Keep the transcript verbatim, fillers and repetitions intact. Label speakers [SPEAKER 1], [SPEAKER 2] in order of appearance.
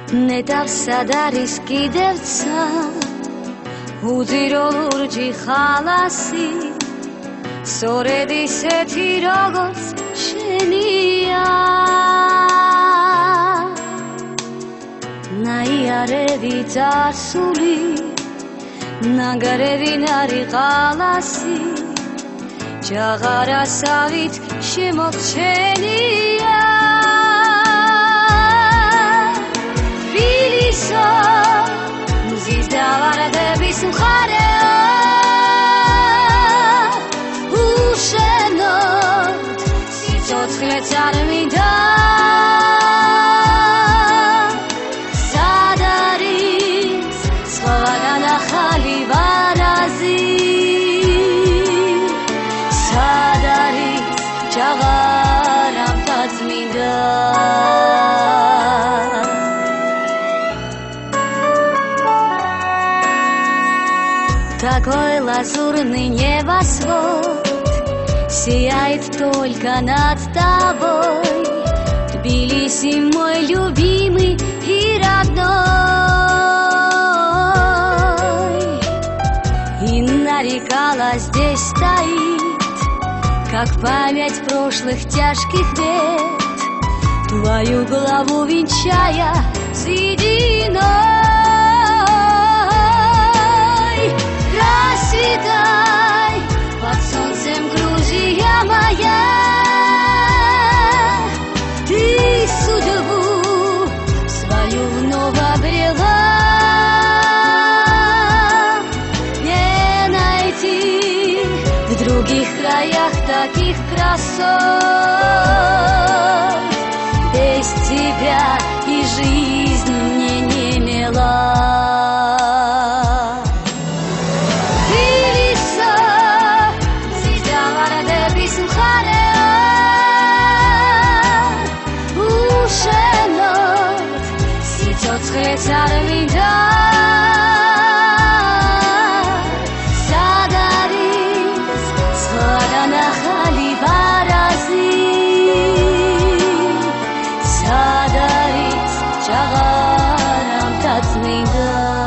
[SPEAKER 1] ნეტავს სად არის კიდევცა უძირო ლურჯი ხალასი სწორედ ისეთი როგორც შენია ნაიარევი წარსული ნანგარევი ნარი ხალასი ჭაღარასავით შემოჩენია მზის დავარდების მხარეო უშენოდ სიცოცხლეც არ მინდა სად არის სხვაგან ახალი ვარაზი სად არის ჭაღარამდაც მინდა Какой лазурный небосвод сияет только над тобой, Тбилиси, мой любимый и родной. И нарекала здесь стоит, как память прошлых тяжких бед, твою голову венчая сединой. Расцветай под солнцем, Грузия моя, ты судьбу свою вновь обрела. Не найти в других краях таких красот, без тебя и жизнь мне не мила. Სიცოცხლეც არ მინდა სად არის სხვაგან ახალი ვარაზი სად არის ჭაღარამდაც მინდა